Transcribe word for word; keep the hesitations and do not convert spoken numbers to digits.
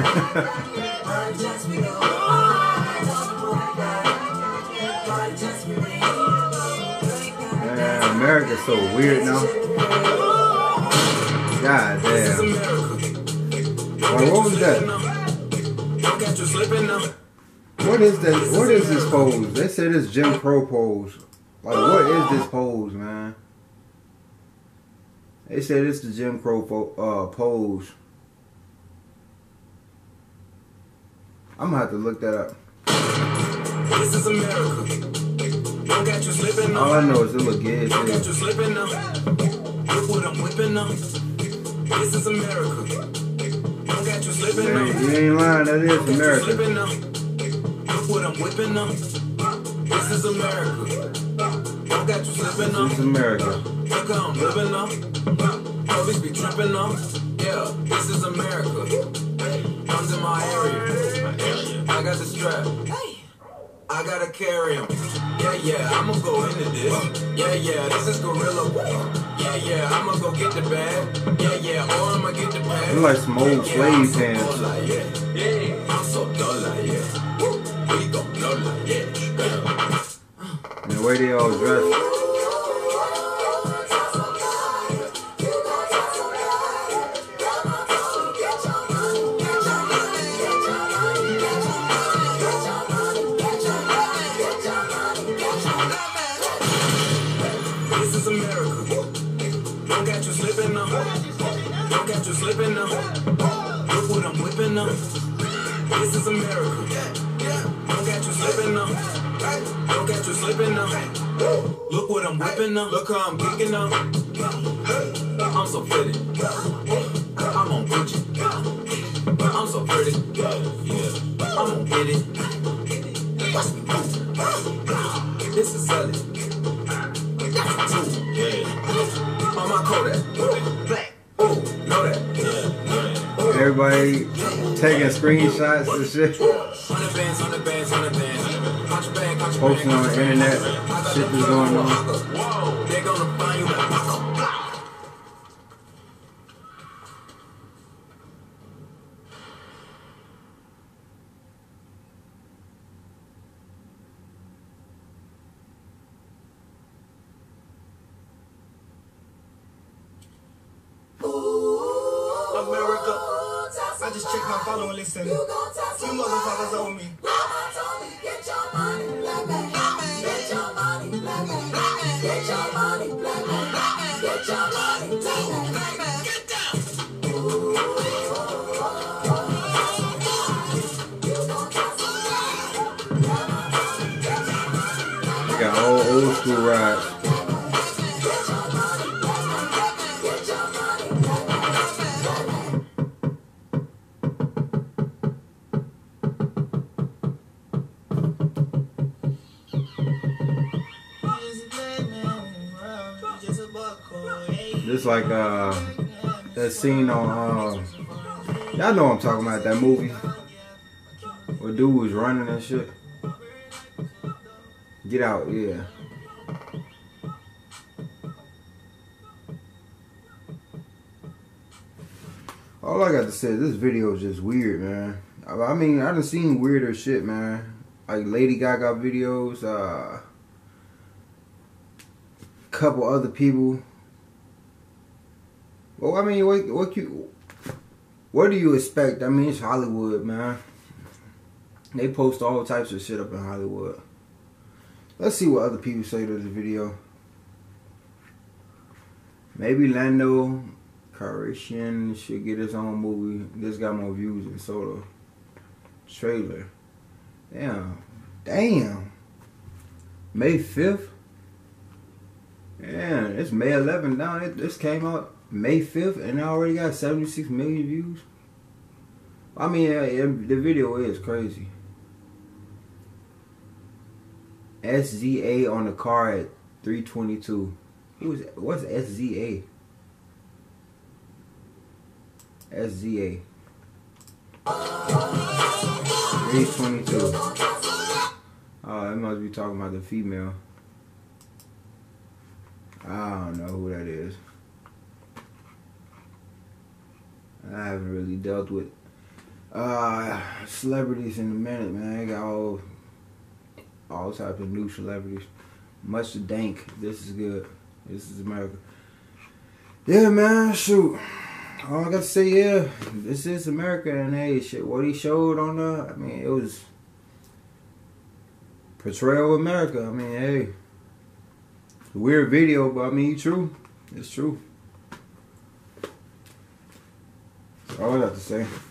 Man, America's so weird now. God damn. Like, what was that? What is that? What is this pose? They said it's Jim Crow pose. Like, what is this pose, man? They said it's the Jim Crow uh, pose. I'm gonna have to look that up. This is America. Don't get you slipping All I know is it look good. Don't get you slipping now. Look what I'm whipping now. This is America. Don't get you slipping now. You ain't lying, that is America. Look what I'm whipping now. This is America. Don't get you slipping now. This is America. Look how I'm living now. Police be tripping now. Yeah, this is America. Comes in my area. I got the strap. I gotta carry him. Yeah, yeah, I'ma go into this. Yeah, yeah, this is gorilla. Yeah, yeah, I'ma go get the bag. Yeah, yeah, or I'ma get the bag. Look like some old slave pants. Yeah, I'm so dull like yeah. We gon' blow like yeah. And the way they all dress. You slipping now. Look what I'm whipping now. This is America. Don't get you slipping now. Don't get you slipping now. Look what I'm whipping now. Look how I'm kicking now. I'm so pretty. I'm on Gucci. I'm so pretty. I'm gonna get it. Watch me move. This is Sully. On my Kodak. Black. Everybody taking screenshots and shit. Posting on the internet. Shit is going on. America, I just checked my following list and you motherfuckers owe me. Mama told me, get your money, black man. Get your money, black man. Get your money, black man. Get your money, black man. Get down. We got all old school rides. Just like uh, that scene on, uh, y'all know what I'm talking about, that movie where dude was running and shit. Get Out, yeah. All I got to say is this video is just weird, man. I mean, I done seen weirder shit, man. Like Lady Gaga videos, uh, couple other people. Well, I mean, what, what you, what do you expect? I mean, it's Hollywood, man. They post all types of shit up in Hollywood. Let's see what other people say to this video. Maybe Lando Calrissian should get his own movie. This got more views than Soda trailer. Damn. Damn. May fifth? Yeah, it's May eleventh now. It, this came out May fifth and I already got seventy-six million views. I mean, uh, it, the video is crazy. S Z A on the car at three twenty-two. Who's what's S Z A? S Z A. three twenty-two. Oh, it must be talking about the female. I don't know who that is. I haven't really dealt with Uh, celebrities in a minute, man. I got all, all types of new celebrities. Much to dank. This is good. This is America. Yeah, man. Shoot. All I got to say, yeah, this is America, and hey, shit, what he showed on the, I mean, it was portrayal of America. I mean, hey, it's a weird video, but I mean, true. It's true. That's all I got to say.